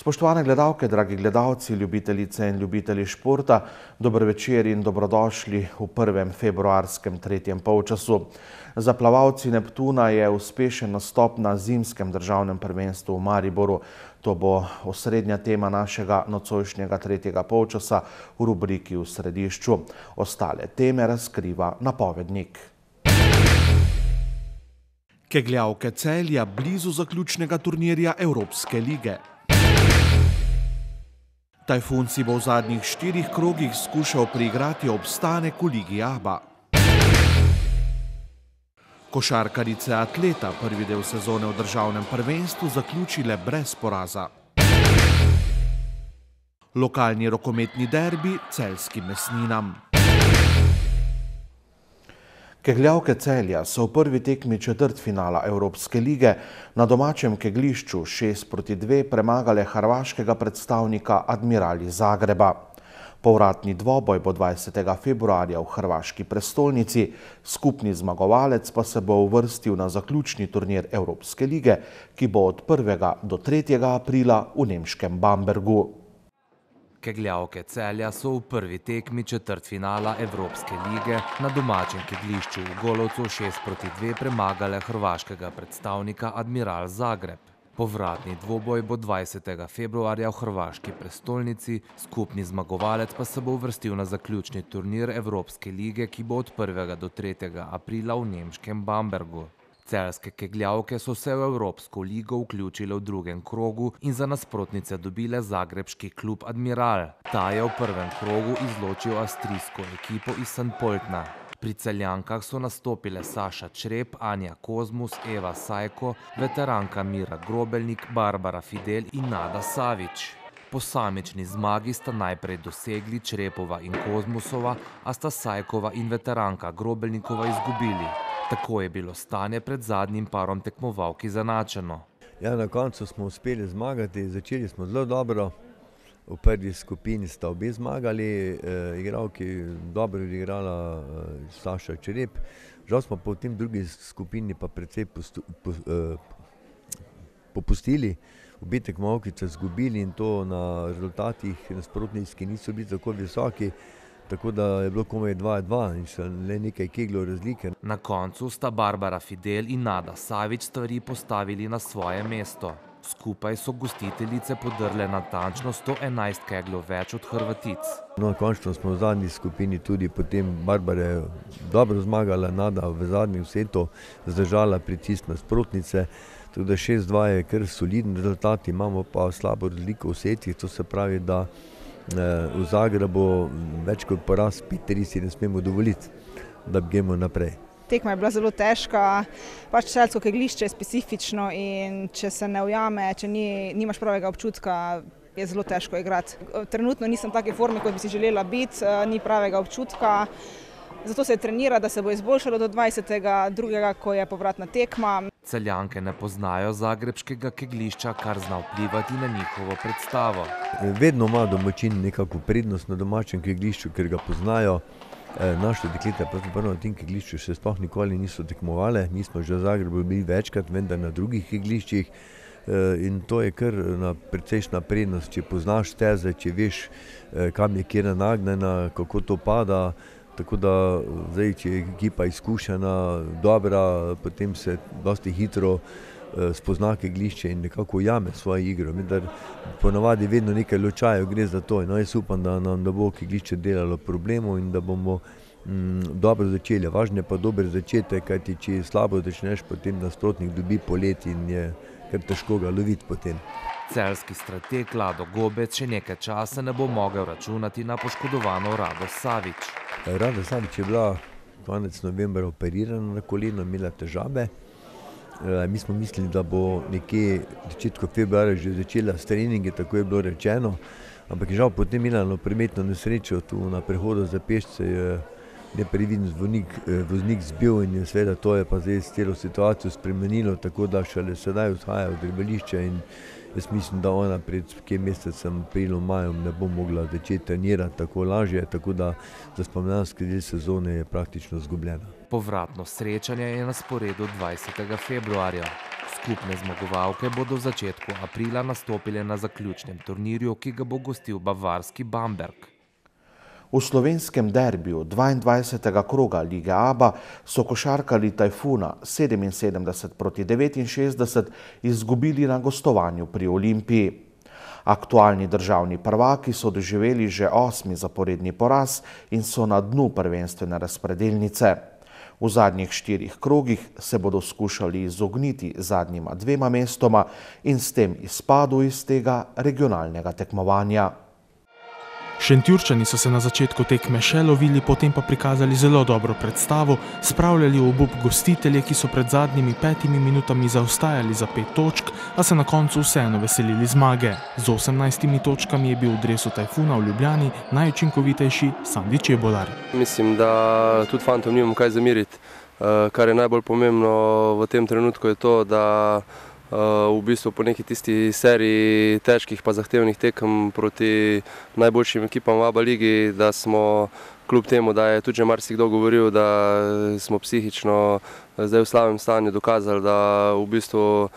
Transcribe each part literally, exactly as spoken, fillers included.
Spoštovane gledalke, dragi gledalci, ljubitelice in ljubitelji športa, dober večer in dobrodošli v prvem februarskem tretjem polčasu. Za plavalci Neptuna je uspešen nastop na zimskem državnem prvenstvu v Mariboru. To bo osrednja tema našega nocojšnjega tretjega polčasa v rubriki V središču. Ostale teme razkriva napovednik. Kegljavke Celja blizu zaključnega turnirja Evropske lige. Tajfun si bo v zadnjih štirih krogih skušal priigrati obstanek v Ligi Aba. Košarkarice Atleta prvi del sezone v državnem prvenstvu zaključile brez poraza. Lokalni rokometni derbi celjskim Mesninam. Kegljavke Celja so v prvi tekmi četrtfinala Evropske lige na domačem kegljišču šest proti dve premagale hrvaškega predstavnika Admiral iz Zagreba. Povratni dvoboj bo dvajsetega februarja v hrvaški prestolnici, skupni zmagovalec pa se bo uvrstil na zaključni turnir Evropske lige, ki bo od prvega do tretjega aprila v nemškem Bambergu. Kegljavke Celja so v prvi tekmi četrtfinala Evropske lige na domačem kegljišču v Golovcu šest proti dve premagale hrvaškega predstavnika Admiral Zagreb. Povratni dvoboj bo dvajsetega februarja v hrvaški prestolnici, skupni zmagovalec pa se bo uvrstil na zaključni turnir Evropske lige, ki bo od prvega do tretjega aprila v nemškem Bambergu. Celjske kegljavke so se v Evropsko ligo vključile v drugem krogu in za nasprotnice dobile zagrebški klub Admiral. Ta je v prvem krogu izločil avstrijsko ekipo iz Santpoltna. Pri Celjankah so nastopile Saša Črep, Anja Kozmus, Eva Sajko, veteranka Mira Grobelnik, Barbara Fidel in Nada Savič. Posamični zmagi sta najprej dosegli Črepova in Kozmusova, a sta Sajkova in veteranka Grobelnikova izgubili. Tako je bilo stanje pred zadnjim parom tekmovalk izenačeno. Ja, na koncu smo uspeli zmagati, začeli smo zelo dobro. V prvi skupini sta obe zmagali, e, igralki dobro odigrala e, Saša Črep. Žal smo po tem drugi skupini pa precej postu, po, e, popustili. Obe tekmovalkice izgubili in to na rezultatih nasprotnic, ki niso bili tako visoki. Tako da je bilo komaj dva dva in še le nekaj kegljev razlike. Na koncu sta Barbara Fidel in Nada Savič stvari postavili na svoje mesto. Skupaj so gostiteljice podrle natančno sto enajst kegljev več od Hrvatic. No, končno smo v zadnji skupini tudi potem Barbara dobro zmagala, Nada v zadnjem setu zdržala pritisk nasprotnice. Tako da šest dva je kar soliden rezultat, imamo pa slabo razliko v setih, to se pravi, da v Zagrebu več kot poraz pet tri si ne smemo dovoliti, da gremo naprej. Tekma je bila zelo težka, pač celjsko kegljišče je specifično in če se ne ujame, če ni, nimaš pravega občutka, je zelo težko igrati. Trenutno nisem v taki formi, kot bi si želela biti, ni pravega občutka. Zato se trenira, da se bo izboljšalo do dvajsetega drugega, ko je povratna tekma. Celjanke ne poznajo zagrebškega kegljišča, kar zna vplivati na njihovo predstavo. Vedno ima domačin nekako prednost na domačem kegljišču, ker ga poznajo. Naše deklete pravzaprav na tem kegljišču še sploh nikoli niso tekmovale. Mi smo že v Zagrebu bili večkrat, vendar na drugih kegljiščih. In to je kar precejšnja prednost, če poznaš steze, če veš, kam je kjer nagnjena, kako to pada. Tako da zdaj, če je ekipa izkušena, dobra, potem se dosti hitro spozna kegljišče in nekako ujame svojo igro. Vendar ponavadi vedno nekaj lučajev gre za to. No, jaz upam, da nam ne bo kegljišče delalo problemov in da bomo mm, dobro začeli. Važno je pa dober začetek, kajti če slabo začneš, potem nasprotnik dobi polet in je kar težko ga loviti potem. Celjski strateg Lado Gobec še nekaj časa ne bo mogel računati na poškodovano Rado Savič. Rada Savič je bila konec novembra operirana na koleno, imela težave. Mi smo mislili, da bo nekje v začetku februarja že začela s treningi, tako je bilo rečeno. Ampak žal potem imela prometno nesrečo tu na prehodu za pešce, je nepreviden voznik zbil in seveda to je pa zdaj celo situacijo spremenilo, tako da šele sedaj odhaja od zdravilišča in jaz mislim, da ona pred kje mesecem, aprilom, majom ne bo mogla začeti trenirati tako lažje, tako da za spomladanski del sezone je praktično izgubljena. Povratno srečanje je na sporedu dvajsetega februarja. Skupne zmagovalke bodo v začetku aprila nastopile na zaključnem turnirju, ki ga bo gostil bavarski Bamberg. V slovenskem derbiju dvaindvajsetega kroga Lige Aba so košarkarji Tajfuna sedeminsedemdeset proti devetinšestdeset izgubili na gostovanju pri Olimpiji. Aktualni državni prvaki so doživeli že osmi zaporedni poraz in so na dnu prvenstvene razpredelnice. V zadnjih štirih krogih se bodo skušali izogniti zadnjima dvema mestoma in s tem izpadu iz tega regionalnega tekmovanja. Šentjurčani so se na začetku tekme še lovili, potem pa prikazali zelo dobro predstavo, spravljali v obup gostitelje, ki so pred zadnjimi petimi minutami zaostajali za pet točk, a se na koncu vseeno veselili zmage. Z osemnajstimi točkami je bil v dresu Tajfuna v Ljubljani najučinkovitejši Sandi Čebolar. Mislim, da tudi fantom nimamo kaj zameriti. Kar je najbolj pomembno v tem trenutku je to, da v bistvu po neki tisti seriji težkih pa zahtevnih tekem proti najboljšim ekipam v Aba ligi, da smo kljub temu, da je tudi že marsikdo govoril, da smo psihično zdaj v slabem stanju dokazali, da v bistvu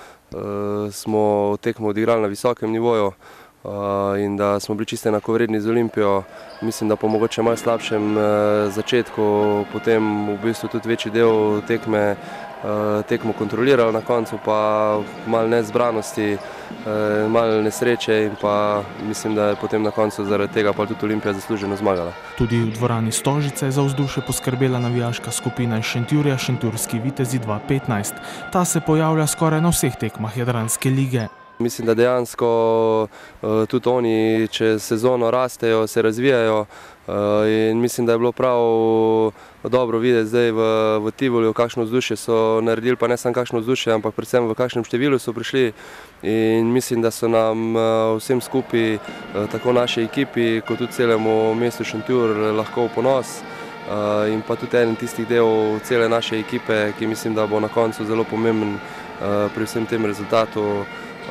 smo tekmo odigrali na visokem nivoju in da smo bili čisto enakovredni z Olimpijo. Mislim, da po mogoče malo slabšem začetku, potem v bistvu tudi večji del tekme tekmo kontrolirali, na koncu pa malo nezbranosti, malo nesreče in pa mislim, da je potem na koncu zaradi tega pa tudi Olimpija zasluženo zmagala. Tudi v dvorani Stožice je za vzdušje poskrbela navijaška skupina iz Šentjurja, Šentjurski Vitezi dva petnajst. Ta se pojavlja skoraj na vseh tekmah Jadranske lige. Mislim, da dejansko tudi oni čez sezono rastejo, se razvijajo in mislim, da je bilo prav dobro videti zdaj v Tivoliju, kakšno vzdušje so naredili, pa ne samo kakšno vzdušje, ampak predvsem v kakšnem številu so prišli in mislim, da so nam vsem skupaj, tako naši ekipi, kot tudi celemu mestu Šentjur lahko v ponos in pa tudi eden tistih del cele naše ekipe, ki mislim, da bo na koncu zelo pomemben pri vsem tem rezultatu,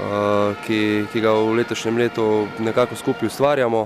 ki ga v letošnjem letu nekako skupaj ustvarjamo.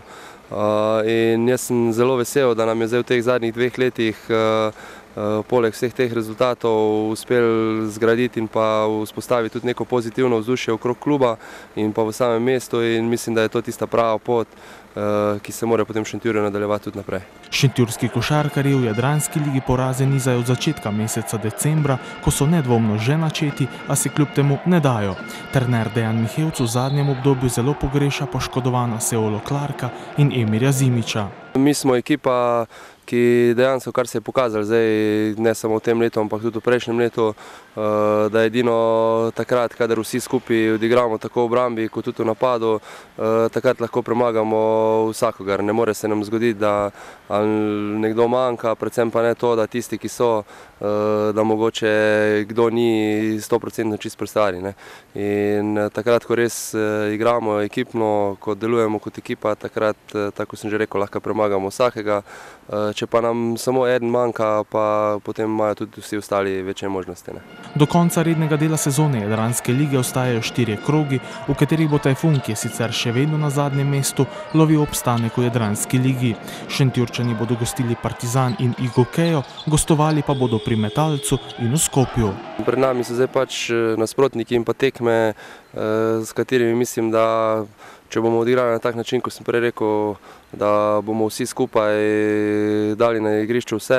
In jaz sem zelo vesel, da nam je zdaj v teh zadnjih dveh letih poleg vseh teh rezultatov uspel zgraditi in pa vzpostaviti tudi neko pozitivno vzdušje okrog kluba in pa v samem mestu in mislim, da je to tista prava pot, ki se mora potem Šentjurju nadaljevati tudi naprej. Šentjurski košarkarji v Jadranski ligi poraze nizajo od začetka meseca decembra, ko so nedvomno že načeti, a se kljub temu ne dajo. Trener Dejan Mihevc v zadnjem obdobju zelo pogreša poškodovana Seolo Clarka in Emirja Zimiča. Mi smo ekipa, ki dejansko, kar se je pokazalo zdaj, ne samo v tem letu, ampak tudi v prejšnjem letu, da je edino takrat, kadar vsi skupaj odigramo tako v obrambi kot tudi v napadu, takrat lahko premagamo vsakogar. Ne more se nam zgoditi, da nekdo manjka, predvsem pa ne to, da tisti, ki so, da mogoče kdo ni sto procentno čist pri stvari. In takrat, ko res igramo ekipno, ko delujemo kot ekipa, takrat, tako sem že rekel, lahko premagamo vsakega. Če pa nam samo eden manjka, pa potem imajo tudi vsi ostali večje možnosti. Do konca rednega dela sezone Jadranske lige ostajajo štirje krogi, v katerih bo Tajfun, ki je sicer še vedno na zadnjem mestu, lovil obstanek v Jadranski ligi. Šentjurčani bodo gostili Partizan in Igokejo, gostovali pa bodo pri Metalcu in v Skopju. Pred nami so zdaj pač nasprotniki in pa tekme, s katerimi mislim, da če bomo odigrali na tak način, ko sem prej rekel, da bomo vsi skupaj dali na igrišču vse,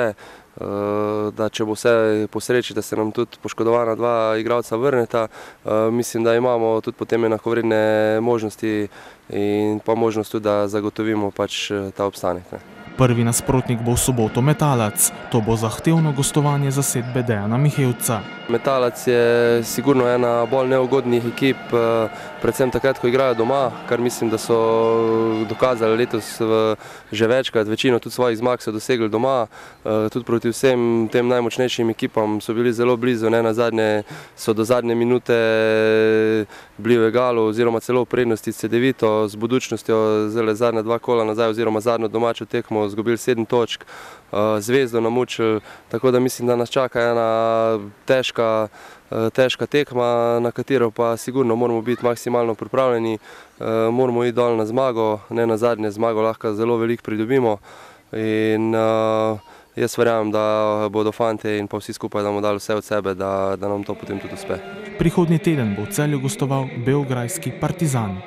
da če bo vse po sreči, da se nam tudi poškodovana dva igralca vrneta, mislim, da imamo tudi potem enakovredne možnosti in pa možnost tudi, da zagotovimo pač ta obstanek. Prvi nasprotnik bo v soboto Metalac. To bo zahtevno gostovanje zasedbe Dejana Mihevca. Metalac je sigurno ena bolj neugodnih ekip, predvsem takrat, ko igrajo doma, kar mislim, da so dokazali letos že večkrat, večino tudi svojih zmag so dosegli doma. Tudi proti vsem tem najmočnejšim ekipam so bili zelo blizu, ne nazadnje so do zadnje minute bili v egalu oziroma celo v prednosti s Cedevito, z Budućnostjo, zdaj zadnja dva kola nazaj oziroma zadnjo domačo tekmo izgubili sedem točk, Zvezdo namučili, tako da mislim, da nas čaka ena težka, težka tekma, na katero pa sigurno moramo biti maksimalno pripravljeni, moramo iti dol na zmago, ne na zadnje zmago lahko zelo veliko pridobimo in jaz verjamem, da bodo fantje in pa vsi skupaj, da bomo dali vse od sebe, da, da nam to potem tudi uspe. Prihodnji teden bo v Celju gostoval beograjski Partizan.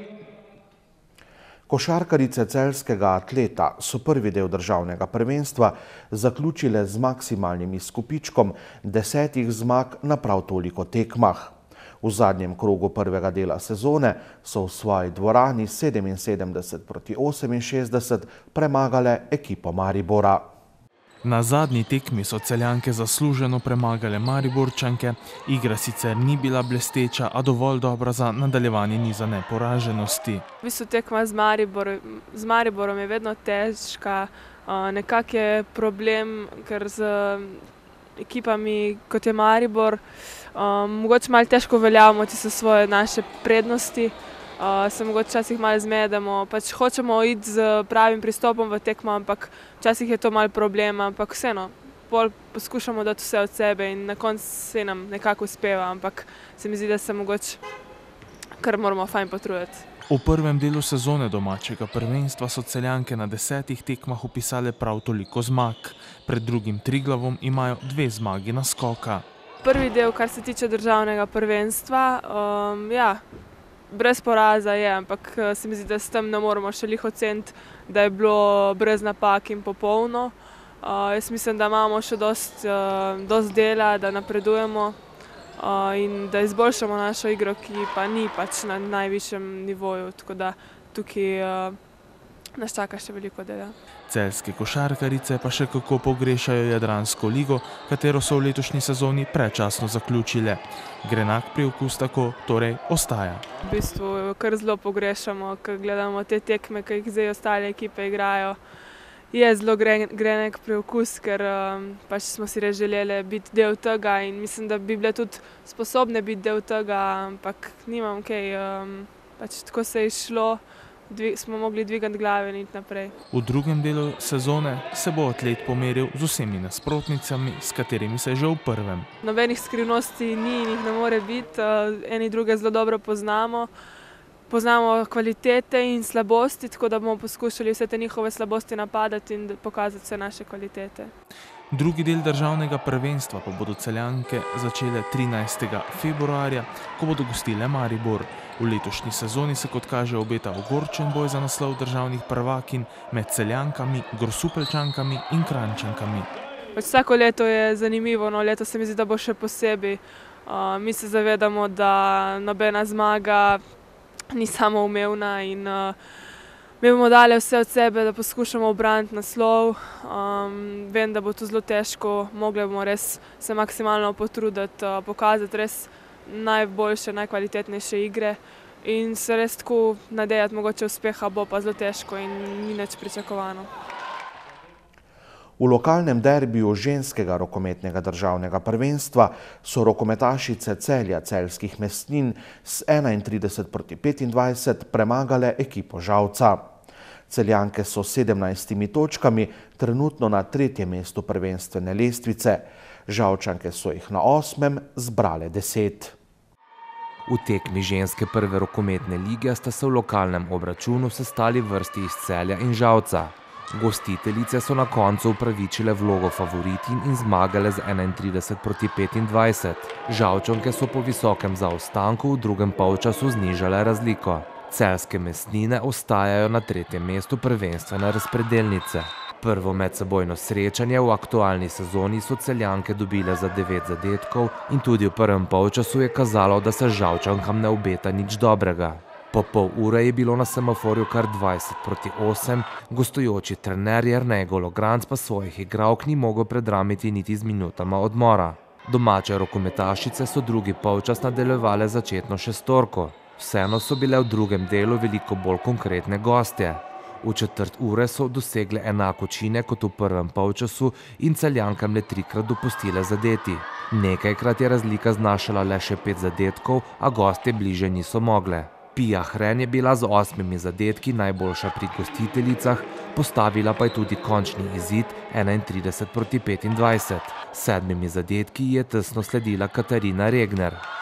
Košarkarice celjskega Atleta so prvi del državnega prvenstva zaključile z maksimalnim izkupičkom desetih zmag na prav toliko tekmah. V zadnjem krogu prvega dela sezone so v svoji dvorani sedeminsedemdeset proti oseminšestdeset premagale ekipo Maribora. Na zadnji tekmi so Celjanke zasluženo premagale Mariborčanke. Igra sicer ni bila blesteča, a dovolj dobra za nadaljevanje niza neporaženosti. V bistvu tekma z Mariborom, z Mariborom je vedno težka. Nekako je problem, ker z ekipami, kot je Maribor, mogoče malo težko uveljavimo tiste svoje naše prednosti. Se mogoče včasih malo zmedemo, pač hočemo iti z pravim pristopom v tekmo, ampak včasih je to malo problem, ampak vseeno, bolj poskušamo dati vse od sebe in na koncu se nam nekako uspeva, ampak se mi zdi, da se mogoče kar moramo fajn potruditi. V prvem delu sezone domačega prvenstva so Celjanke na desetih tekmah vpisale prav toliko zmag. Pred drugim Triglavom imajo dve zmagi naskoka. Prvi del, kar se tiče državnega prvenstva, um, ja, brez poraza je, ampak se mi zdi, da s tem ne moramo še lih oceniti, da je bilo brez napak in popolno. Uh, jaz mislim, da imamo še dost, uh, dost dela, da napredujemo uh, in da izboljšamo našo igro, ki pa ni pač na najvišjem nivoju, tako da tukaj uh, nas čaka še veliko dela. Celjske košarkarice pa še kako pogrešajo Jadransko ligo, katero so v letošnji sezoni predčasno zaključile. Grenak priokus tako torej ostaja. V bistvu kar zelo pogrešamo, ko gledamo te tekme, ki jih zdaj ostale ekipe igrajo. Je zelo grenak priokus, ker um, pač smo si res želeli biti del tega in mislim, da bi bile tudi sposobne biti del tega, ampak nimam kaj, um, pač tako se je šlo. Smo mogli dvigati glave in iti naprej. V drugem delu sezone se bo Atlet pomeril z vsemi nasprotnicami, s katerimi se je že v prvem. Nobenih skrivnosti ni in jih ne more biti, eni druge zelo dobro poznamo. Poznamo kvalitete in slabosti, tako da bomo poskušali vse te njihove slabosti napadati in pokazati vse naše kvalitete. Drugi del državnega prvenstva pa bodo Celjanke začele trinajstega februarja, ko bodo gostile Maribor. V letošnji sezoni se kot kaže obeta ogorčen boj za naslov državnih prvakinj med Celjankami, Grosupeljčankami in Kranjčankami. Vsako leto je zanimivo, no leto se mi zdi, da bo še posebej. Uh, mi se zavedamo, da nobena zmaga ni samoumevna in uh, mi bomo dali vse od sebe, da poskušamo obraniti naslov. Um, vem, da bo to zelo težko, mogli bomo res se maksimalno potruditi, uh, pokazati res najboljše, najkvalitetnejše igre in se res tako nadejati, mogoče uspeha bo pa zelo težko in ni nič pričakovano. V lokalnem derbiju ženskega rokometnega državnega prvenstva so rokometašice Celja celjskih Mesnin s enaintrideset proti petindvajset premagale ekipo Žalca. Celjanke so s sedemnajstimi točkami trenutno na tretjem mestu prvenstvene lestvice. Žalčanke so jih na osmem zbrale deset. V tekmi ženske prve rokometne lige sta se v lokalnem obračunu sestali vrsti iz Celja in Žalca. Gostiteljice so na koncu upravičile vlogo favoritin in zmagale z enaintrideset proti petindvajset. Žalčanke so po visokem zaostanku v drugem polčasu znižale razliko. Celjske Mesnine ostajajo na tretjem mestu prvenstvene razpredelnice. Prvo medsebojno srečanje v aktualni sezoni so Celjanke dobile za devet zadetkov in tudi v prvem polčasu je kazalo, da se Žalčankam ne obeta nič dobrega. Po pol ure je bilo na semaforju kar dvajset proti osem, gostujoči trener Jernej Gologranc pa svojih igralk ni mogel predramiti niti z minutama odmora. Domače rokometašice so drugi polčas nadaljevale začetno šestorko. Vseeno so bile v drugem delu veliko bolj konkretne gostje. V četrt ure so dosegle enak učinek kot v prvem polčasu in Celjankam le trikrat dopustile zadeti. Nekajkrat je razlika znašala le še pet zadetkov, a gostje bliže niso mogle. Pia Hren je bila z osmimi zadetki najboljša pri gostiteljicah, postavila pa je tudi končni izid enaintrideset proti petindvajset. S sedmimi zadetki je tesno sledila Katarina Regner.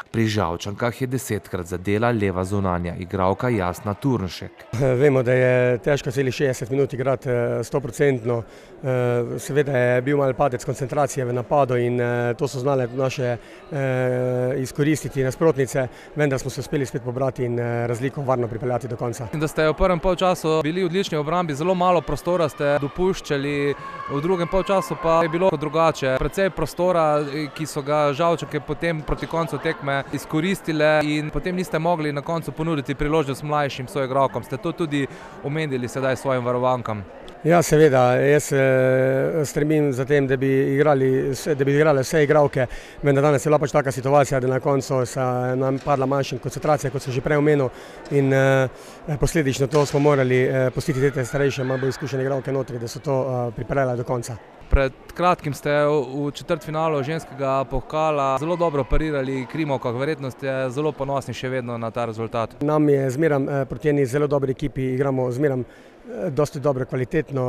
Pri Žalčankah je desetkrat zadela leva zunanja igralka Jasna Turnšek. Vemo, da je težko celih šestdeset minut igrati stoprocentno. Seveda je bil mal padec koncentracije v napadu in to so znale naše izkoristiti nasprotnice, vendar smo se uspeli spet pobrati in razliko varno pripeljati do konca. Da ste v prvem polčasu bili odlični v obrambi, zelo malo prostora ste dopuščali, v drugem polčasu pa je bilo drugače. Precej prostora, ki so ga Žalčanke potem proti koncu tekme izkoristile in potem niste mogli na koncu ponuditi priložnost mlajšim soigralkom. Ste to tudi omenili sedaj svojim varovankam? Ja, seveda. Jaz stremim za tem, da bi igrali, da bi igrale vse igralke, vendar danes je bila pač taka situacija, da na koncu se nam padla manjša koncentracija, kot sem že prej omenil, in posledično to smo morali pustiti te starejše, malo bolj izkušene igralke notri, da so to pripeljale do konca. Pred kratkim ste v četrtfinalu ženskega pokala zelo dobro parirali Krimovkah, verjetno ste zelo ponosni še vedno na ta rezultat. Nam je zmeram proti eni zelo dobri ekipi, igramo zmeram dosti dobro, kvalitetno,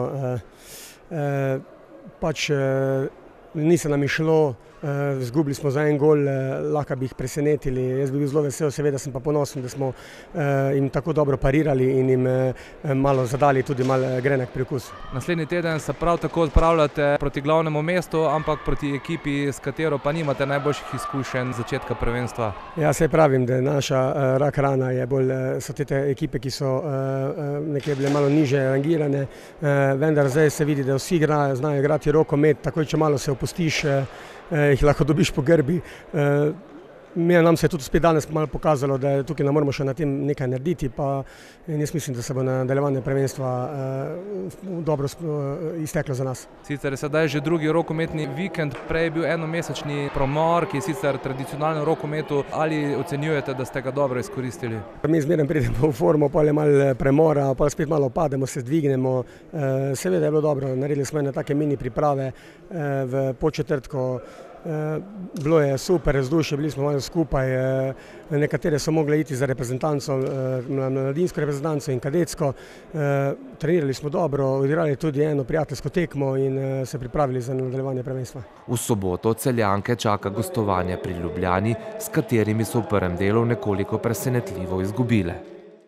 pač ni se nam išlo, izgubili smo za en gol, lahko bi jih presenetili. Jaz bi bil zelo vesel, seveda sem pa ponosen, da smo jim tako dobro parirali in jim malo zadali tudi malo grenek priokus. Naslednji teden se prav tako odpravljate proti glavnemu mestu, ampak proti ekipi, s katero pa nimate najboljših izkušenj začetka prvenstva. Ja, saj pravim, da naša rak rana je bolj, so te ekipe, ki so nekje bile malo niže rangirane, vendar zdaj se vidi, da vsi igrajo, znajo igrati rokomet, takoj če malo se opustiš, jih lahko dobiš po grbi. Nam se je tudi spet danes malo pokazalo, da tukaj ne moramo še na tem nekaj narediti, pa jaz mislim, da se bo nadaljevanje prvenstva dobro izteklo za nas. Sicer je sedaj že drugi rokometni vikend, prej je bil enomesečni promor, ki je sicer tradicionalno v rokometu. Ali ocenjujete, da ste ga dobro izkoristili? Mi zmeraj pridemo v formo, potem je malo premora, pa spet malo pademo, se dvignemo. Seveda je bilo dobro, naredili smo ene take mini priprave v Podčetrtku. Bilo je super vzdušje, bili smo malo skupaj, nekatere so mogle iti za reprezentanco, mladinsko reprezentanco in kadetsko. Trenirali smo dobro, odigrali tudi eno prijateljsko tekmo in se pripravili za nadaljevanje prvenstva. V soboto Celjanke čaka gostovanje pri Ljubljani, s katerimi so v prvem delu nekoliko presenetljivo izgubile.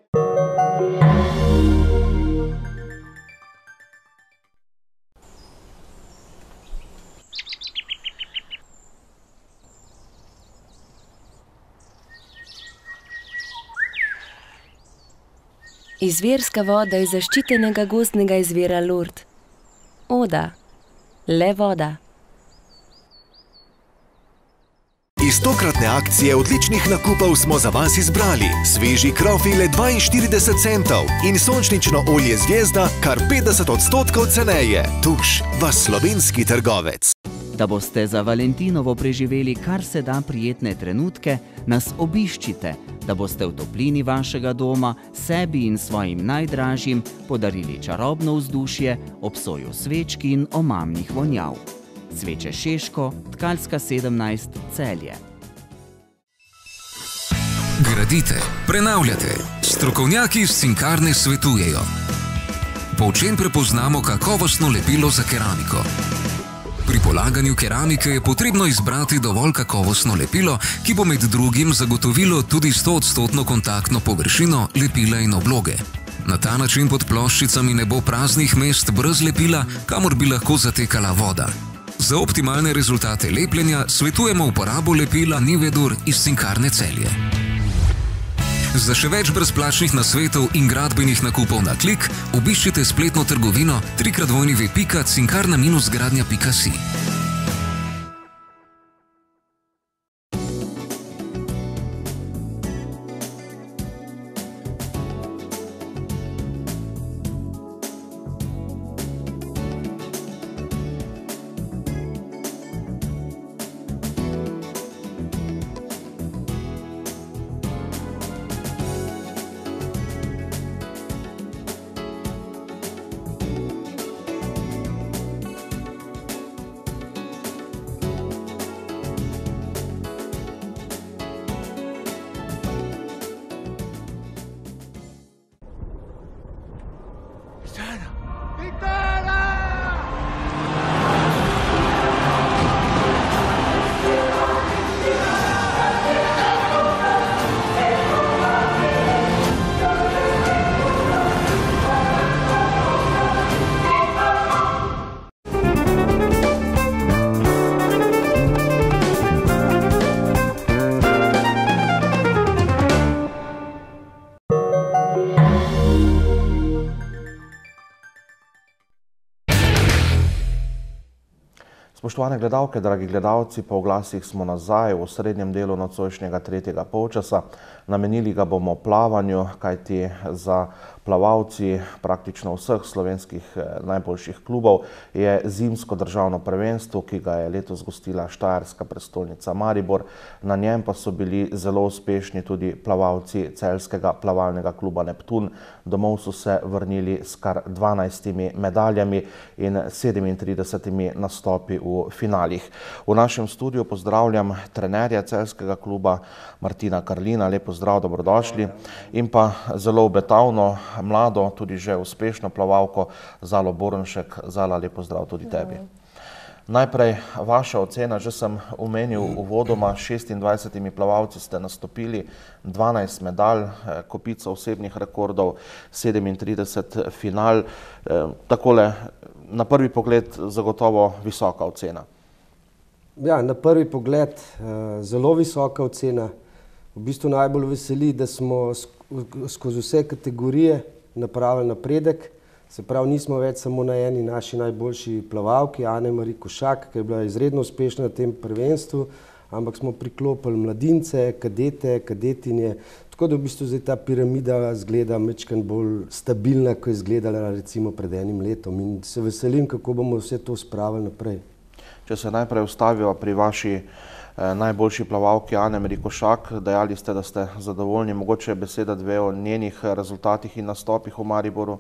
Izvirska voda iz zaščitenega gozdnega izvira Lurd. Oda. Le voda. Iz tokratne akcije odličnih nakupov smo za vas izbrali sveži krofi le dvainštirideset centov in sončnično olje Zvezda kar petdeset odstotkov ceneje. Tuš, vaš slovenski trgovec. Da boste za Valentinovo preživeli kar se da prijetne trenutke, nas obiščite, da boste v toplini vašega doma sebi in svojim najdražjim podarili čarobno vzdušje ob soju svečki in omamnih vonjav. Sveče Šeško, Tkalska sedemnajst, Celje. Gradite, prenavljate, strokovnjaki iz Cinkarne svetujejo. Po čem prepoznamo kakovostno lepilo za keramiko? Pri polaganju keramike je potrebno izbrati dovolj kakovostno lepilo, ki bo med drugim zagotovilo tudi stoodstotno kontaktno površino lepila in obloge. Na ta način pod ploščicami ne bo praznih mest brez lepila, kamor bi lahko zatekala voda. Za optimalne rezultate lepljenja svetujemo uporabo lepila Nivedur iz Cinkarne Celje. Za še več brezplačnih nasvetov in gradbenih nakupov na klik, obiščite spletno trgovino tri krat w pika cinkarna gradnja pika si. Spoštovane gledalke, dragi gledalci, po oglasih smo nazaj v srednjem delu nocojšnjega tretjega polčasa. Namenili ga bomo plavanju, kajti za plavalci praktično vseh slovenskih najboljših klubov je zimsko državno prvenstvo, ki ga je letos gostila štajerska prestolnica Maribor. Na njem pa so bili zelo uspešni tudi plavalci celjskega plavalnega kluba Neptun. Domov so se vrnili s kar dvanajstimi medaljami in sedemintridesetimi nastopi v finalih. V našem studiu pozdravljam trenerja celjskega kluba Martina Karlina. Lep pozdrav, dobrodošli. In pa zelo obetavno, mlado, tudi že uspešno plavalko Zalo Bornšek. Zala, lep pozdrav tudi tebi. Najprej vaša ocena, že sem omenil uvodoma, šestindvajsetimi plavalci ste nastopili, dvanajst medalj, kopica osebnih rekordov, sedemintrideset final. Takole, na prvi pogled zagotovo visoka ocena. Ja, na prvi pogled zelo visoka ocena. V bistvu najbolj veseli, da smo skozi vse kategorije napravili napredek. Se pravi, nismo več samo na eni naši najboljši plavalki, Ane-Mari Košak, ki je bila izredno uspešna na tem prvenstvu, ampak smo priklopili mladince, kadete, kadetinje, tako da v bistvu zdaj ta piramida zgleda majčkeno bolj stabilna, kot je izgledala recimo pred enim letom, in se veselim, kako bomo vse to spravili naprej. Če se najprej ustavijo pri vaši najboljši plavalki Ane-Mari Košak, dejali ste, da ste zadovoljni, mogoče beseda dve o njenih rezultatih in nastopih v Mariboru?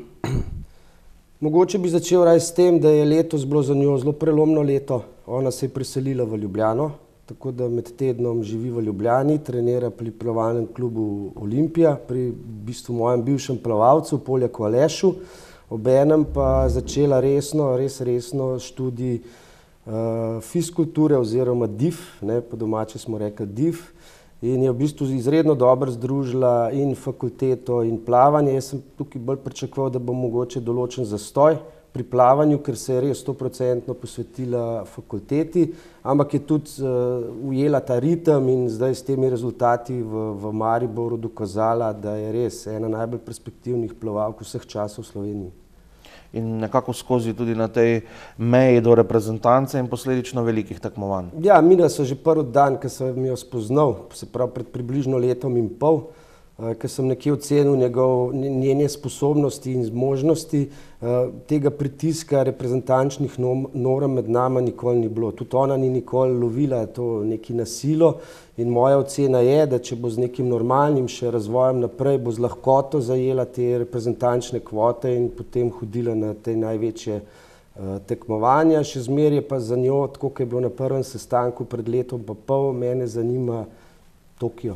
Mogoče bi začel raje s tem, da je letos bilo za njo zelo prelomno leto. Ona se je preselila v Ljubljano, tako da med tednom živi v Ljubljani, trenira pri plavalnem klubu Olimpija, pri v bistvu mojem bivšem plavalcu, Poljaku Alešu, obenem pa začela resno, res resno študij fiskulture oziroma D I F, po domače smo rekli D I F, in je v bistvu izredno dobro združila in fakulteto in plavanje. Jaz sem tukaj bolj pričakoval, da bo mogoče določen zastoj pri plavanju, ker se je res stoprocentno posvetila fakulteti, ampak je tudi ujela ta ritem in zdaj s temi rezultati v Mariboru dokazala, da je res ena najbolj perspektivnih plavalk vseh časov v Sloveniji. In nekako skozi tudi na tej meji do reprezentance in posledično velikih tekmovanj. Ja, minila so že prvi dan, ko sem jo spoznal, se pravi pred približno letom in pol, ko sem nekje ocenil njegov, njene sposobnosti in možnosti, tega pritiska reprezentančnih norm med nama nikoli ni bilo. Tudi ona ni nikoli lovila to neki nasilo in moja ocena je, da če bo z nekim normalnim še razvojem naprej, bo z lahkoto zajela te reprezentančne kvote in potem hodila na te največje tekmovanja. Še zmeraj je pa za njo, tako kot je bilo na prvem sestanku pred letom pa pol, mene zanima Tokio.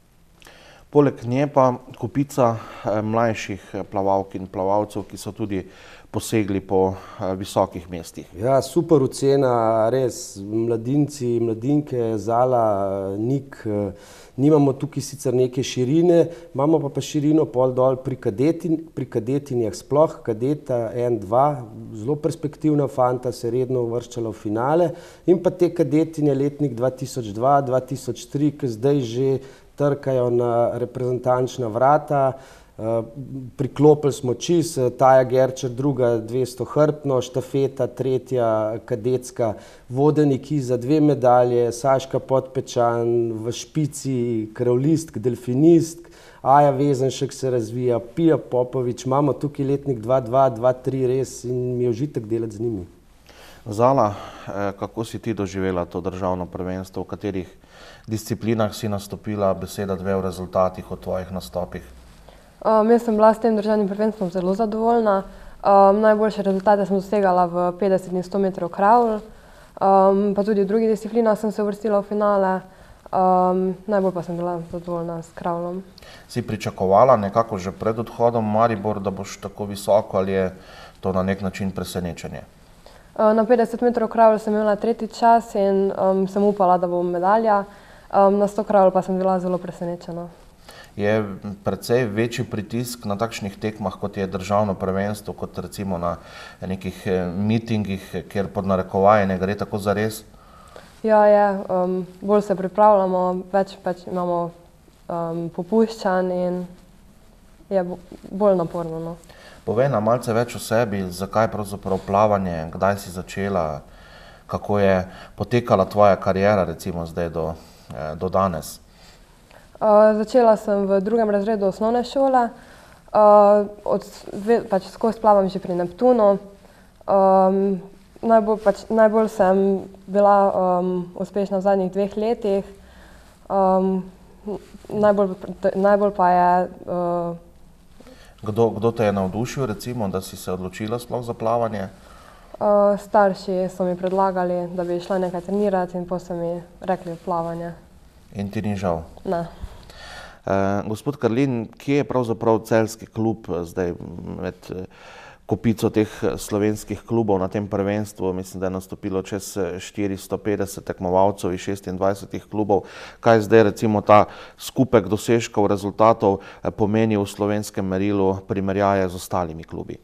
Poleg nje pa kopica mlajših plavalk in plavalcev, ki so tudi posegli po visokih mestih. Ja, super ocena, res, mladinci, mladinke, Zala, Nik, nimamo tukaj sicer neke širine, imamo pa pa širino pol dol pri kadetinjah sploh, kadeta en dva, zelo perspektivna fanta, se redno uvrščala v finale, in pa te kadetinje letnik dva tisoč dva, dva tisoč tri, ki zdaj že trkajo na reprezentančna vrata. Priklopili smo čist, Taja Gerčer druga dvesto hrbtno, štafeta tretja kadetska, vodeniki za dve medalje, Saška Podpečan v špici, kravlistk, delfinistk, Aja Vezenšek se razvija, Pija Popovič, imamo tukaj letnik dva dva, dva tri res in mi je užitek delati z njimi. Zala, kako si ti doživela to državno prvenstvo, v katerih disciplinah si nastopila, beseda dve o rezultatih, o tvojih nastopih? Jaz sem bila s tem državnim prvenstvom zelo zadovoljna. Najboljše rezultate sem dosegala v petdeset in sto metrov kravl, pa tudi v drugih disciplinah sem se uvrstila v finale. Najbolj pa sem bila zadovoljna s kravlom. Si pričakovala nekako že pred odhodom v Maribor, da boš tako visoko, ali je to na nek način presenečenje? Na petdeset metrov kravl sem imela tretji čas in sem upala, da bom medalja. Na sto kravl pa sem bila zelo presenečena. Je precej večji pritisk na takšnih tekmah, kot je državno prvenstvo, kot recimo na nekih mitingih, kjer pod narekovaje ne gre tako zares? Ja, je. Bolj se pripravljamo, več imamo popuščanj in je bolj naporno. Povej nam malce več o sebi, zakaj pravzaprav plavanje, kdaj si začela, kako je potekala tvoja kariera, recimo zdaj do, do danes? Uh, začela sem v drugem razredu osnovne šole, uh, od, pač skozi plavam že pri Neptunu. Um, najbolj, pač, najbolj sem bila um, uspešna v zadnjih dveh letih. Um, najbolj, najbolj pa je... Uh, kdo, kdo te je navdušil, recimo, da si se odločila sploh za plavanje? Uh, starši so mi predlagali, da bi šla nekaj trenirati in potem so mi rekli plavanje. In ti ni žal? Ne. Uh, gospod Karlin, kje je pravzaprav celjski klub zdaj med kopico teh slovenskih klubov na tem prvenstvu? Mislim, da je nastopilo čez štiristo petdeset tekmovalcev iz šestindvajsetih klubov. Kaj zdaj recimo ta skupek dosežkov, rezultatov pomeni v slovenskem merilu primerjaje z ostalimi klubi?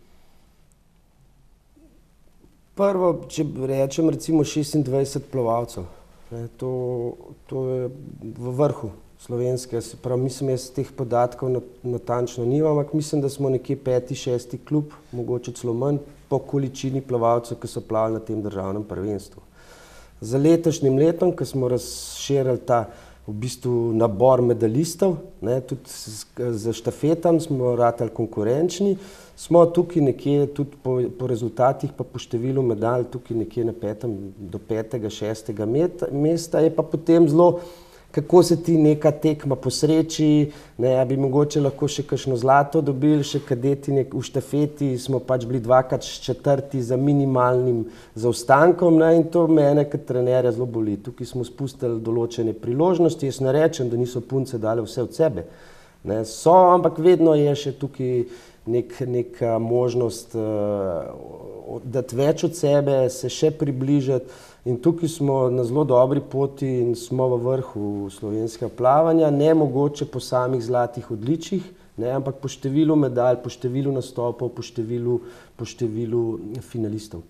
Prvo, če rečem recimo šestindvajset plavalcev, ne, to, to je v vrhu slovenske, se pravi, mislim, jaz teh podatkov natančno nimam, ampak mislim, da smo nekje peti, šesti klub, mogoče celo manj, po količini plavalcev, ki so plavali na tem državnem prvenstvu. Za letošnjim letom, ko smo razširili ta v bistvu nabor medalistov, ne, tudi za štafetam smo ratali konkurenčni, smo tukaj nekje tudi po, po rezultatih pa po številu medalj tukaj nekje na petem do petega, šestega mesta, je pa potem zelo, kako se ti neka tekma posreči, ne, bi mogoče lahko še kakšno zlato dobili, še kadeti nek, v štafeti smo pač bili dvakrat četrti za minimalnim zaostankom, ne, in to mene kot trenerja zelo boli. Tukaj smo spustili določene priložnosti, jaz ne rečem, da niso punce dale vse od sebe, ne, so, ampak vedno je še tukaj nek, neka možnost uh, dati več od sebe, se še približati. In tukaj smo na zelo dobri poti in smo v vrhu slovenskega plavanja, ne mogoče po samih zlatih odličjih, ne, ampak po številu medalj, po številu nastopov, po številu, po številu finalistov.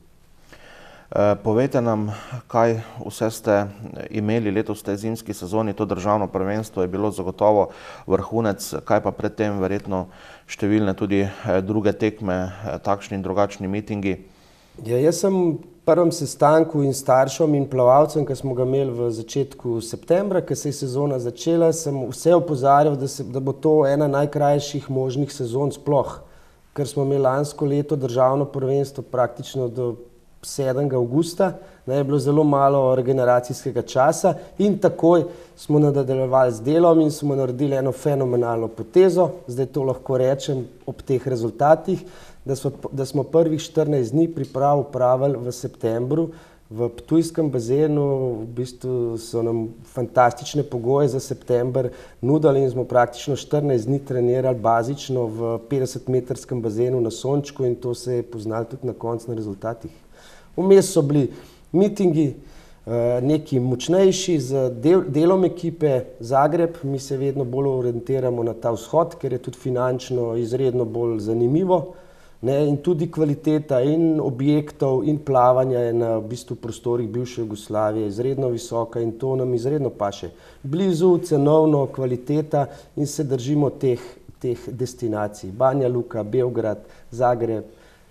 E, povejte nam, kaj vse ste imeli letos v tej zimski sezoni, to državno prvenstvo je bilo zagotovo vrhunec, kaj pa predtem verjetno številne tudi druge tekme, takšni in drugačni mitingi? Ja, jaz sem v prvem sestanku in staršem in plavalcem, ki smo ga imeli v začetku septembra, ko se je sezona začela, sem vse opozarjal, da, se, da bo to ena najkrajših možnih sezon sploh, ker smo imeli lansko leto državno prvenstvo praktično do sedmega avgusta, ne, je bilo zelo malo regeneracijskega časa in takoj smo nadaljevali z delom in smo naredili eno fenomenalno potezo, zdaj to lahko rečem ob teh rezultatih, Da, so, da smo prvih štirinajst dni priprav opravili v septembru v ptujskem bazenu, v bistvu so nam fantastične pogoje za september nudili in smo praktično štirinajst dni trenirali bazično v petdesetmetrskem bazenu na sončku in to se je poznalo tudi na koncu na rezultatih. Vmes so bili mitingi, neki močnejši z del, delom ekipe Zagreb, mi se vedno bolj orientiramo na ta vzhod, ker je tudi finančno izredno bolj zanimivo. Ne, in tudi kvaliteta in objektov in plavanja je na v bistvu prostorih bivše Jugoslavije izredno visoka in to nam izredno paše. Blizu, cenovno, kvaliteta in se držimo teh, teh destinacij. Banja Luka, Beograd, Zagreb,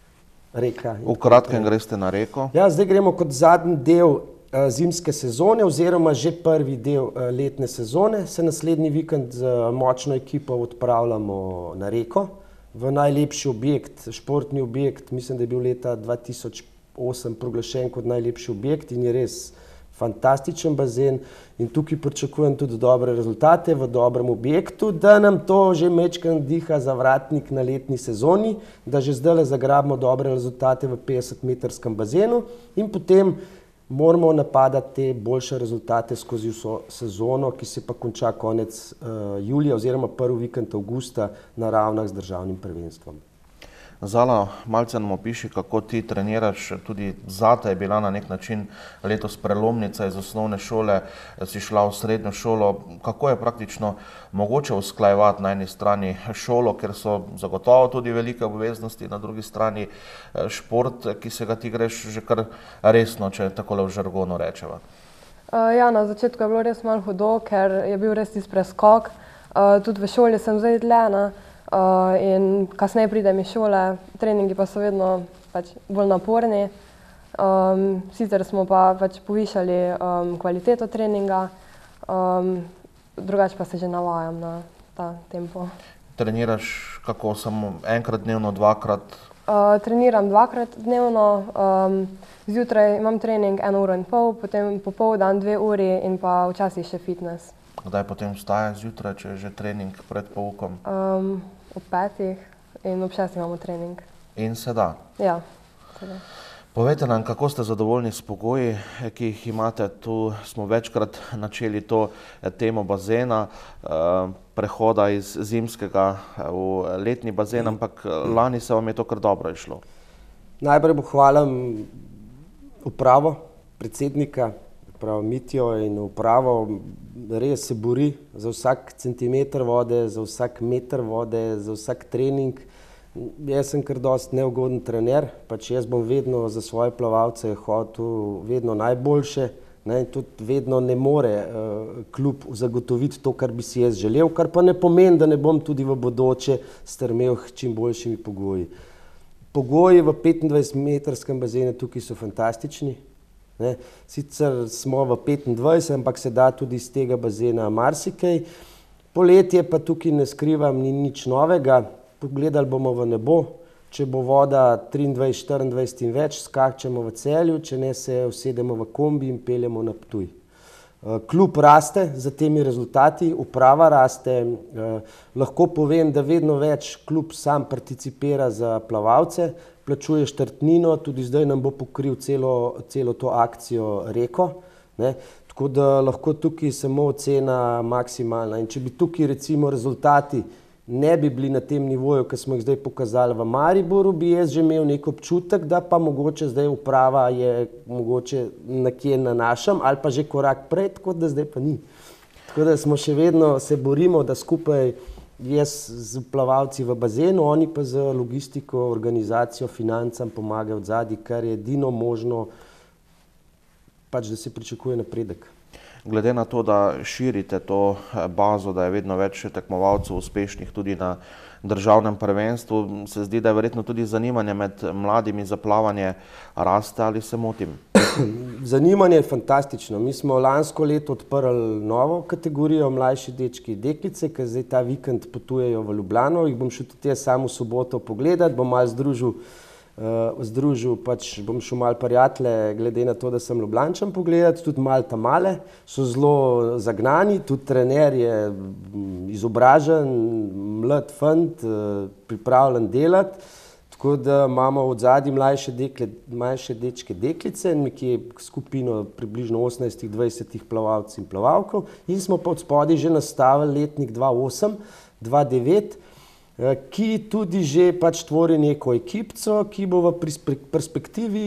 Reka. V kratkem greste na Reko? Ja, zdaj gremo kot zadnji del uh, zimske sezone oziroma že prvi del uh, letne sezone. Se naslednji vikend z močno ekipo odpravljamo na Reko. V najlepši objekt, športni objekt, mislim, da je bil leta dva tisoč osem proglašen kot najlepši objekt in je res fantastičen bazen in tukaj pričakujem tudi dobre rezultate v dobrem objektu, da nam to že majčkeno diha za vratnik na letni sezoni, da že zdaj zagrabimo dobre rezultate v petdesetmetrskem bazenu in potem moramo napadati te boljše rezultate skozi vso sezono, ki se pa konča konec uh, julija oziroma prvi vikend avgusta na Ravnah z državnim prvenstvom. Zala, malce nam opiši, kako ti treniraš, tudi zate je bila na nek način letos prelomnica iz osnovne šole, si šla v srednjo šolo, kako je praktično mogoče usklajevati na eni strani šolo, ker so zagotovo tudi velike obveznosti, na drugi strani šport, ki se ga ti greš že kar resno, če takole v žargonu rečeva. Uh, ja, na začetku je bilo res malo hudo, ker je bil res tisti preskok, uh, tudi v šoli sem zdaj dlena. Uh, in kasneje pridem iz šole, treningi pa so vedno pač bolj naporni. Um, sicer smo pa pač povišali um, kvaliteto treninga, um, drugače pa se že navajam na ta tempo. Treniraš kako, samo enkrat dnevno, dvakrat? Uh, treniram dvakrat dnevno, um, zjutraj imam trening eno uro in pol, potem popoldan dve uri in pa včasih še fitness. Kdaj potem vstajaš zjutraj, če je že trening pred poukom? Um, ob petih in ob šestih imamo trening. In se da? Ja, se da. Povejte nam, kako ste zadovoljni s pogoji, ki jih imate. Tu smo večkrat načeli to temo bazena, prehoda iz zimskega v letni bazen, ampak lani se vam je to kar dobro išlo. Najprej pohvalim upravo, predsednika, upravo Mitjo in upravo, res se bori za vsak centimeter vode, za vsak meter vode, za vsak trening. Jaz sem kar dosti neugoden trener, pač jaz bom vedno za svoje plavalce hotel vedno najboljše, ne, tudi vedno ne more uh, klub zagotoviti to, kar bi si jaz želel, kar pa ne pomeni, da ne bom tudi v bodoče strmel k čim boljšimi pogoji. Pogoji v petindvajsetmetrskem bazenu tukaj so fantastični, ne. Sicer smo v petindvajset, ampak se da tudi iz tega bazena marsikaj. Poletje pa tukaj ne skrivam, ni nič novega. Pogledali bomo v nebo, če bo voda triindvajset, štiriindvajset in več, skačemo v Celju, če ne se usedemo v kombi in peljemo na Ptuj. Klub raste za temi rezultati, uprava raste, lahko povem, da vedno več klub sam participira za plavalce, plačuje štartnino, tudi zdaj nam bo pokril celo, celo to akcijo Reko, ne. Tako da lahko tukaj samo ocena maksimalna. In če bi tukaj recimo rezultati ne bi bili na tem nivoju, ki smo jih zdaj pokazali v Mariboru, bi jaz že imel nek občutek, da pa mogoče zdaj uprava je mogoče nekje na našem ali pa že korak prej, tako da zdaj pa ni. Tako da smo še vedno se borimo, da skupaj jaz z plavalci v bazenu, oni pa z logistiko, organizacijo, financam pomagajo od zadaj, kar je edino možno, pač da se pričakuje napredek. Glede na to, da širite to bazo, da je vedno več tekmovalcev uspešnih tudi na državnem prvenstvu, se zdi, da je verjetno tudi zanimanje med mladimi za plavanje raste, ali se motim? Zanimanje je fantastično. Mi smo lansko leto odprli novo kategorijo mlajši dečki in deklice, ki zdaj ta vikend potujejo v Ljubljano. Jih bom šel tudi jaz sam v soboto pogledati, bom malo združil Uh, združil, pač bom šel malo prijatelje, glede na to, da sem Ljubljančan pogledati, tudi malo tamale, so zelo zagnani, tudi trener je izobražen, mlad fant, uh, pripravljen delati, tako da imamo od zadaj mlajše, dekle, mlajše dečke deklice, nekje skupino približno osemnajst dvajset plavalcev in plavalkov in smo pa od spodaj že nastavili letnik dva osem, dva devet, ki tudi že pač tvori neko ekipco, ki bo v perspektivi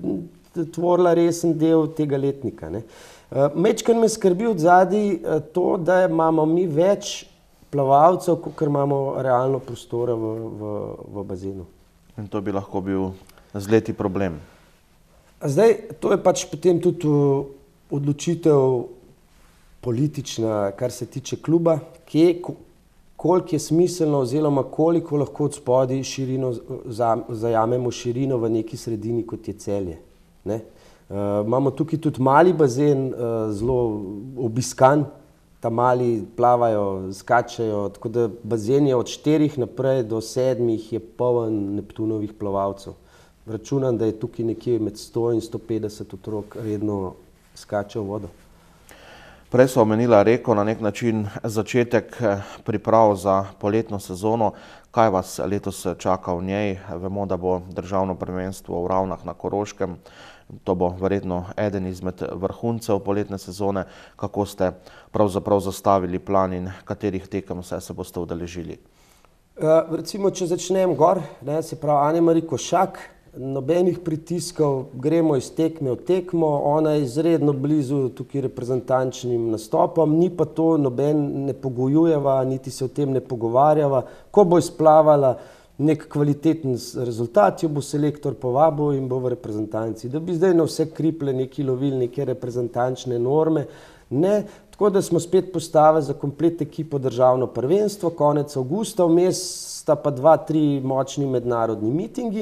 tvorila resen del tega letnika, ne. Majčkeno me skrbi od zadaj to, da imamo mi več plavalcev, kakor imamo realno prostora v, v, v bazenu. In to bi lahko bil z leti problem. Zdaj, to je pač potem tudi odločitev politična, kar se tiče kluba, kje, koliko je smiselno oziroma koliko lahko od spodaj širino, zajamemo širino v neki sredini, kot je Celje, ne. Uh, imamo tukaj tudi mali bazen, uh, zelo obiskan, tam mali plavajo, skačejo, tako da bazen je od štirih naprej do sedmih je poln Neptunovih plavalcev. Računam, da je tukaj nekje med sto in sto petdeset otrok redno skače v vodo. Prej so omenila Reko, na nek način začetek priprav za poletno sezono. Kaj vas letos čaka v njej? Vemo, da bo državno prvenstvo v Ravnah na Koroškem. To bo verjetno eden izmed vrhuncev poletne sezone. Kako ste pravzaprav zastavili plan in katerih tekem se, se boste udeležili? Uh, recimo, če začnem gor, ne, se pravi Anemari Košak, nobenih pritiskov, gremo iz tekme v tekmo, ona je izredno blizu tukaj reprezentančnim nastopom, ni pa to noben ne pogojujeva, niti se o tem ne pogovarjava. Ko bo izplavala nek kvaliteten rezultat, jo bo selektor povabil in bo v reprezentanci. Da bi zdaj na vse kriple neki lovili neke reprezentančne norme, ne. Tako da smo spet postavili za komplet ekipo državno prvenstvo, konec avgusta, vmes sta pa dva, tri močni mednarodni mitingi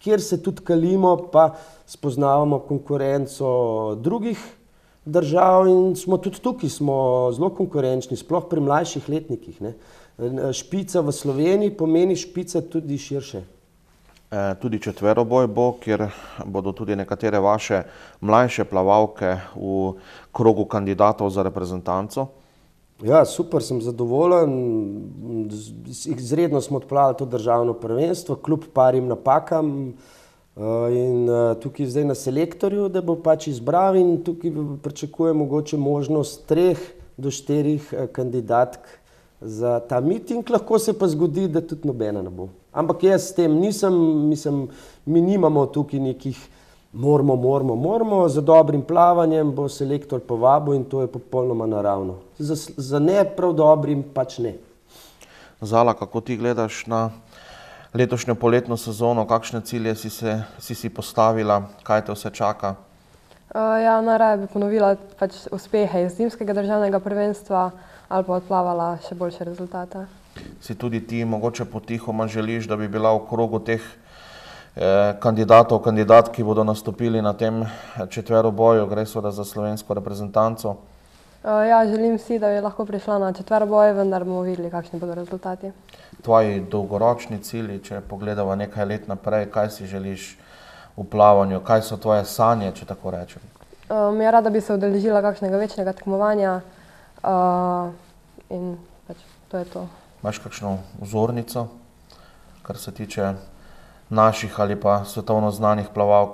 kjer se tudi kalimo, pa spoznavamo konkurenco drugih držav in smo tudi tukaj smo zelo konkurenčni, sploh pri mlajših letnikih, ne. Špica v Sloveniji pomeni špica tudi širše. E, tudi četveroboj bo, kjer bodo tudi nekatere vaše mlajše plavalke v krogu kandidatov za reprezentanco. Ja, super, sem zadovoljen. Izredno smo odpravili to državno prvenstvo, kljub parim napakam. In tukaj zdaj na selektorju, da bo pač izbral in tukaj pričakujem mogoče možnost treh do štirih kandidatk za ta miting. Lahko se pa zgodi, da tudi nobena ne bo. Ampak jaz s tem nisem, mislim, mi nimamo tukaj nekih moramo, moramo, moramo, za dobrim plavanjem bo selektor povabil in to je popolnoma naravno. Za, za ne prav dobrim pač ne. Zala, kako ti gledaš na letošnjo poletno sezono, kakšne cilje si, se, si si postavila, kaj te vse čaka? Uh, ja, najraje bi ponovila pač uspehe iz zimskega državnega prvenstva ali pa odplavala še boljše rezultate. Si tudi ti mogoče potihoma želiš, da bi bila v krogu teh eh, kandidatov, kandidat, ki bodo nastopili na tem četveroboju, gre seveda za slovensko reprezentanco? Uh, ja, želim si, da bi lahko prišla na četveroboj, vendar bomo videli, kakšni bodo rezultati. Tvoji dolgoročni cilji, če pogledava nekaj let naprej, kaj si želiš v plavanju, kaj so tvoje sanje, če tako rečem? Um, ja, rada bi se udeležila kakšnega večnega tekmovanja uh, in pač to je to. Imaš kakšno vzornico, kar se tiče naših ali pa svetovno znanih plavalk?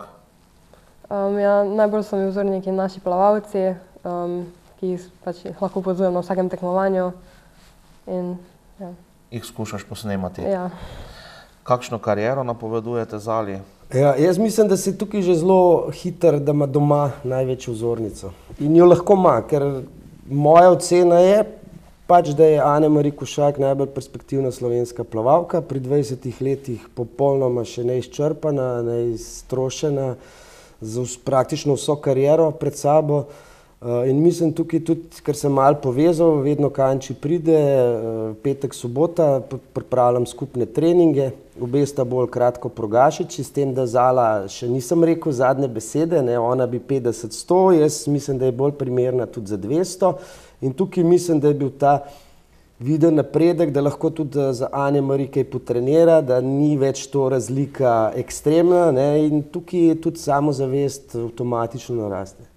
Um, ja, najbolj so mi vzorniki naši plavalci, um, ki jih pač lahko opazujem na vsakem tekmovanju. In, ja. Jih skušaš posnemati? Ja. Kakšno kariero napovedujete Zali? Ja, jaz mislim, da si tukaj že zelo hiter, da ima doma največjo vzornico. In jo lahko ima, ker moja ocena je, pač, da je Ane-Mari Košak najbolj perspektivna slovenska plavalka, pri dvajsetih letih popolnoma še neizčrpana, neiztrošena, z praktično vso kariero pred sabo. In mislim tukaj tudi, ker sem malo povezal, vedno Kanči pride, petek, sobota, pripravljam skupne treninge, obe sta bolj kratko Progašič, s tem, da Zala še nisem rekel zadnje besede, ne, ona bi petdeset sto, jaz mislim, da je bolj primerna tudi za dvesto. In tukaj mislim, da je bil ta viden napredek, da lahko tudi za Ane-Mari kaj potrenira, da ni več to razlika ekstremna, ne, in tukaj je tudi samozavest avtomatično naraste.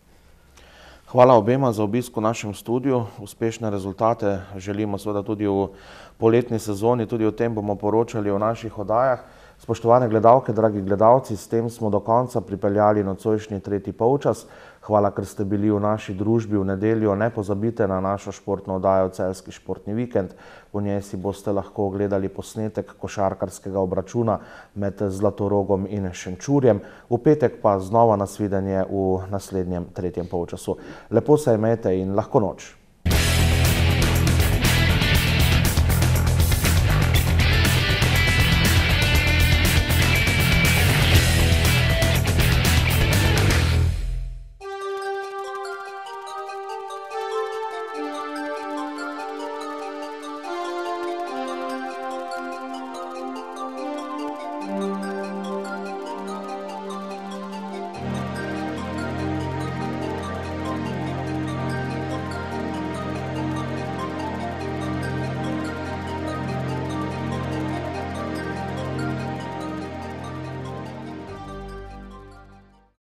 Hvala obema za obisk v našem studiu, uspešne rezultate želimo seveda tudi v poletni sezoni, tudi o tem bomo poročali v naših oddajah. Spoštovane gledalke, dragi gledalci, s tem smo do konca pripeljali nocojšnji tretji polčas. Hvala, ker ste bili v naši družbi v nedeljo. Ne pozabite na našo športno oddajo Celjski športni vikend. V njej si boste lahko ogledali posnetek košarkarskega obračuna med Zlatorogom in Šenčurjem. V petek pa znova nasvidenje v naslednjem tretjem polčasu. Lepo se imejte in lahko noč.